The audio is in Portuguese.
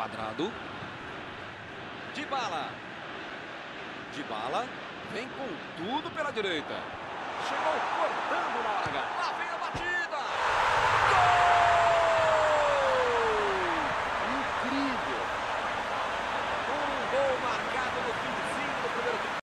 quadrado. Dybala. Dybala vem com tudo pela direita. Chegou cortando na hora H. Lá